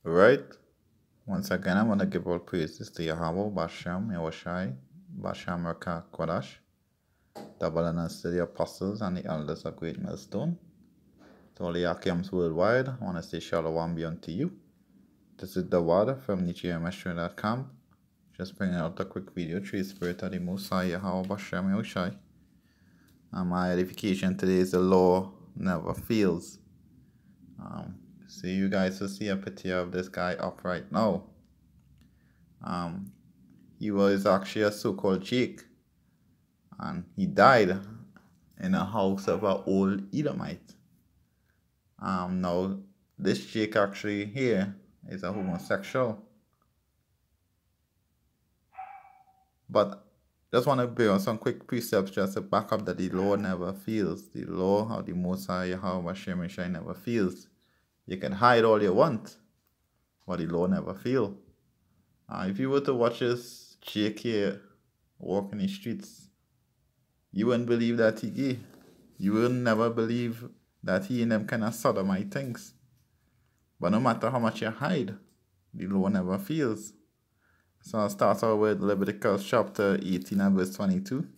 Right? Once again, I want to give all praises to Yahweh, Bashem, Yahushai, Bashem, Raka, Kodash, double honors to the apostles and the elders of Great Millstone. To all the Akims worldwide, I want to say Shalom be unto you. This is the word from NichiMStream.com. Just bringing out a quick video through the Spirit of the Most High, Yahweh, Bashem, Yahushai. And my edification today is the law never fails. So you guys will see a picture of this guy up right now. He was actually a so-called Jake, and he died in a house of an old Edomite. Now this Jake actually here is a homosexual, but just want to bring on some quick precepts just to back up that the law never fails. The law of the Most High Yahweh Hashem Yeshai never fails. You can hide all you want, but the law never fails. If you were to watch this Jake here walk in the streets, you wouldn't believe that he gay. You will never believe that he and them kind of sodomite things. But no matter how much you hide, the law never fails. So I'll start out with Leviticus chapter 18 and verse 22.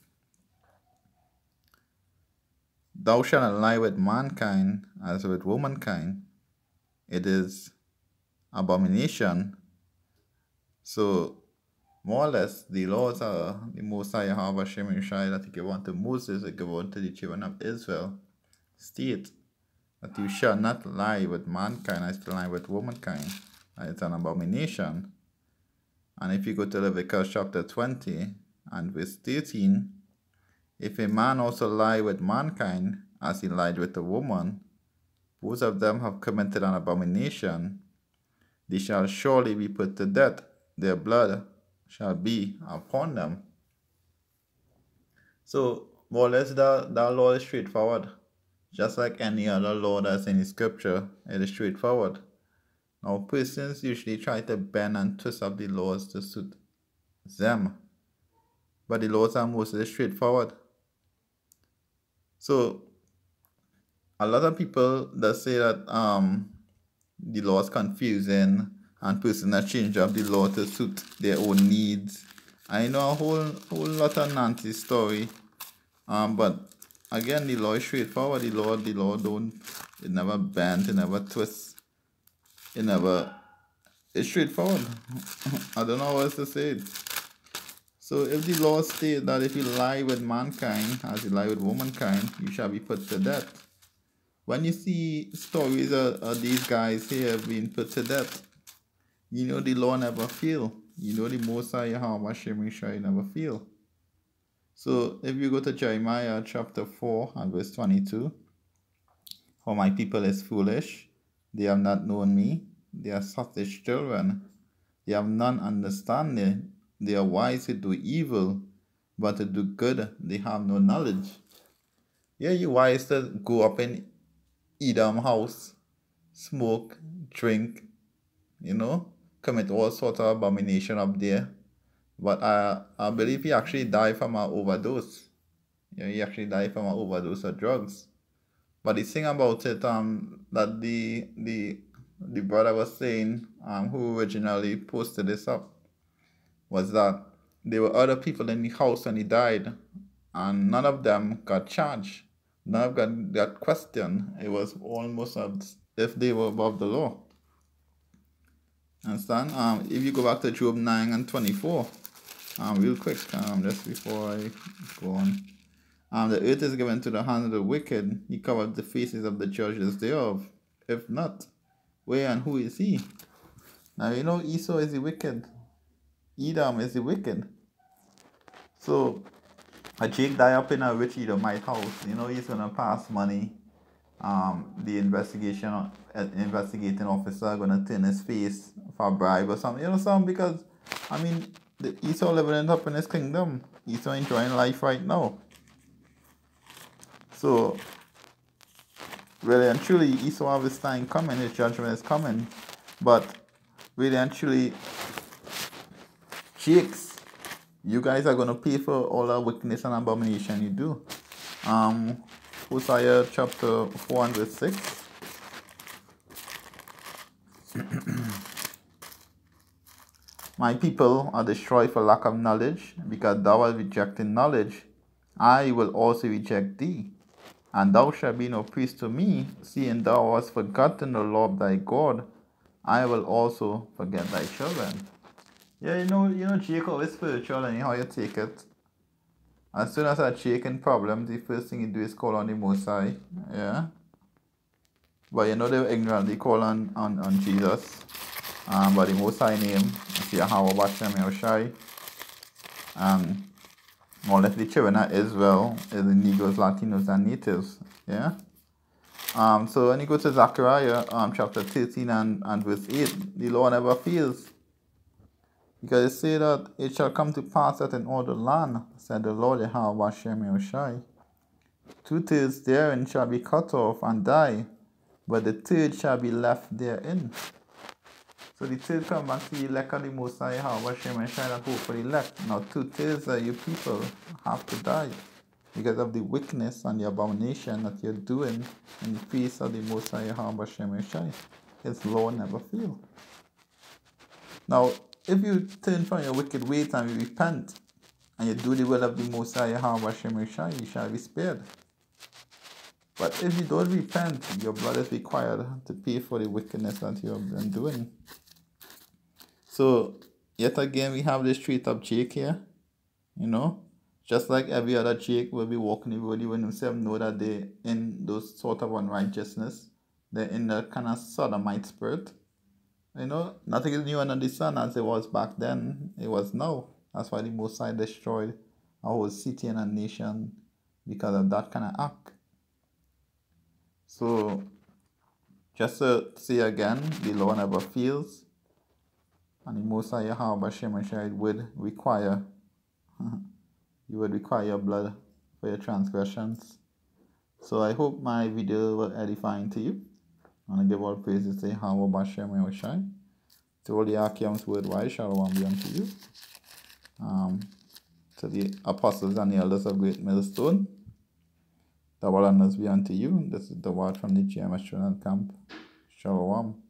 Thou shalt not lie with mankind as with womankind. It is abomination. So, more or less, the laws are the Most High Yahweh Hashem Yeshai that he gave unto Moses, he gave unto the children of Israel, state that you shall not lie with mankind as to lie with womankind. And it's an abomination. And if you go to Leviticus chapter 20 and verse 13, if a man also lie with mankind as he lied with a woman, both of them have committed an abomination. They shall surely be put to death. Their blood shall be upon them. So, more or less, that law is straightforward. Just like any other law that's in the scripture, it is straightforward. Now, persons usually try to bend and twist up the laws to suit them. But the laws are mostly straightforward. So, a lot of people that say that the law is confusing and persons that change up the law to suit their own needs. I know a whole lot of Nancy story. But again, the law is straightforward. The law it never bends, it never twists. It's straightforward. I don't know how else to say it. So if the law states that if you lie with mankind as you lie with womankind, you shall be put to death. When you see stories of these guys here being put to death, you know the law never fail. You know the Most High Yahweh Hashem Yeshai never fail. So if you go to Jeremiah chapter 4 and verse 22, for my people is foolish, they have not known me, they are selfish children, they have none understanding, they are wise to do evil, but to do good they have no knowledge. Yeah, you wise to go up in Edom house, smoke, drink, commit all sorts of abomination up there. But I believe he actually died from an overdose. Yeah, he actually died from an overdose of drugs. But the thing about it, that the brother was saying, who originally posted this up, was that there were other people in the house when he died, and none of them got charged. None of them got questioned. It was almost as if they were above the law. Understand? If you go back to Job 9 and 24, real quick, just before I go on. The earth is given to the hand of the wicked. He covered the faces of the judges thereof. If not, where and who is he? Now you know Esau is the wicked. Edom is the wicked. So a Jake die up in a rich Edomite house. You know he's gonna pass money. The investigating officer gonna turn his face for a bribe or something. You know something, because I mean the Esau living up in his kingdom. Esau enjoying life right now. So really and truly Esau have his time coming, his judgment is coming. But really and truly, Jakes, you guys are gonna pay for all the wickedness and abomination you do. Hosea chapter 4 and verse 6. My people are destroyed for lack of knowledge, because thou art rejecting knowledge. I will also reject thee. And thou shalt be no priest to me, seeing thou hast forgotten the law of thy God. I will also forget thy children. Yeah, Jacob is spiritual and how you take it. As soon as I check in problems, the first thing you do is call on the Most High. Yeah. But they were ignorant, they call on Jesus. By the Most High name, Yahweh Bashem Yahushai. More left the children of Israel is the Negroes, Latinos, and natives. Yeah. So when you go to Zechariah chapter 13 and verse 8, the Lord never fails. Because it say that it shall come to pass that in all the land, said the Lord Yahweh Hashem Yahushai, 2/3 therein shall be cut off and die, but the third shall be left therein. So the third come back to the elect of the Most High Yahweh Hashem Yahushai that hope for the elect. Now 2/3 of you people have to die because of the wickedness and the abomination that you're doing in the face of the Most High Yahweh Hashem Yahushai. His law never fail. Now, if you turn from your wicked ways and you repent, and you do the will of the Most High Yahweh Hashem Yahushai, you shall be spared. But if you don't repent, your blood is required to pay for the wickedness that you have been doing. So, yet again, we have this trait of Jake here. Just like every other Jake will be walking the road, even himself know that they're in those sort of unrighteousness. They're in that kind of sodomite spirit. Nothing is new under the sun as it was back then. It was now. That's why the Most High destroyed a whole city and a nation because of that kind of act. So, just to say again, the law never fails. And the Most High Yahweh Hashem Yahushai would require your blood for your transgressions. So I hope my video was edifying to you. I want to give all praises to Yahweh Hashem Yahushai. To all the Akiams worldwide, shalom be unto you. To the apostles and the elders of Great Millstone, the honors be unto you. This is the word from the GMS Trinidad camp. Shalom.